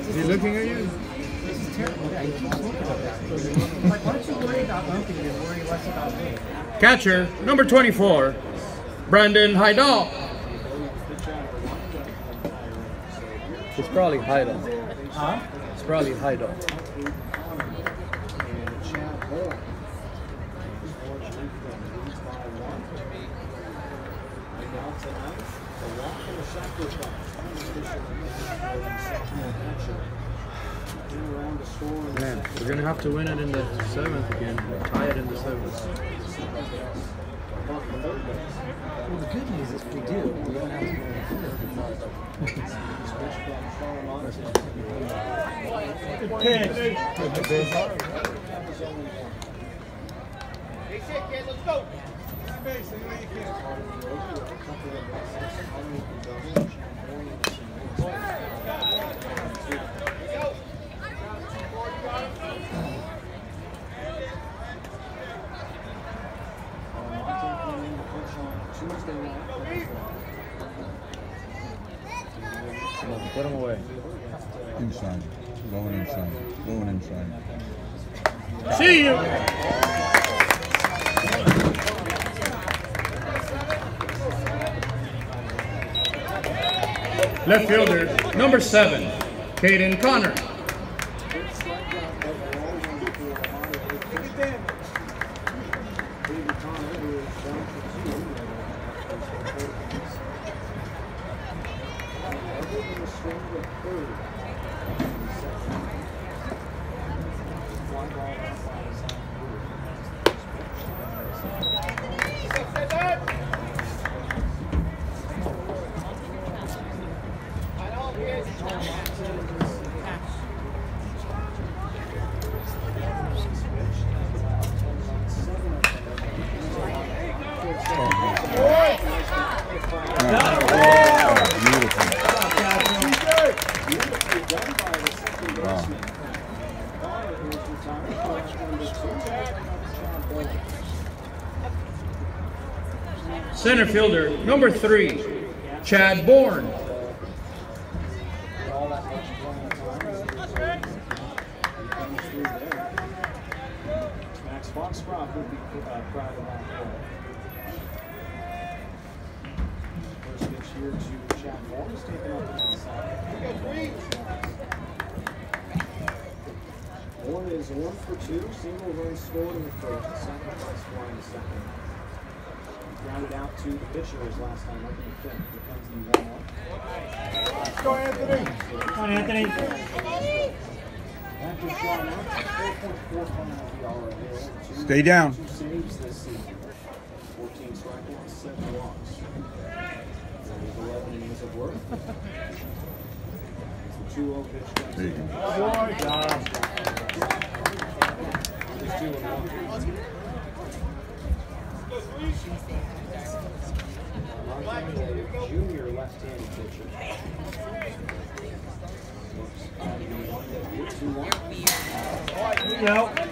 Is he looking at you? This is terrible. Yeah, he keeps looking at that. Like, why don't you worry about bumping and worry less about me? Catcher, number 24, Brandon Heidel. It's probably Heidel. Huh? It's probably Heidel. Man, we're going to have to win it in the 7th again. Tie it in the 7th. Well, the good news is if we do, we don't have to go in the 5th. Good pitch. Let's go. Come on, put him away. Inside. Going inside. Going inside. See you. Left fielder, number 7, Caden Connor. Center fielder, number 3, Chad Bourne. Max Foxcroft would be proud of that. First pitch here to Chad Bourne is taken up the inside. Bourne is 1 for 2, single run scored in the first, sacrifice fly in the second. Grounded out to the pitcher his last time up in the 5th. Becomes the 1-1. Let's go, Anthony. Come on, Anthony. After flying out, 4.45 ERA. Stay down. 2 saves this season. 14 strikeouts, 7 walks. There is 11 innings of work. It's the 2-0 pitch. There you go. Good job. It's 2-1. Junior left-handed pitcher. Looks at the one that 2-1. Here you go.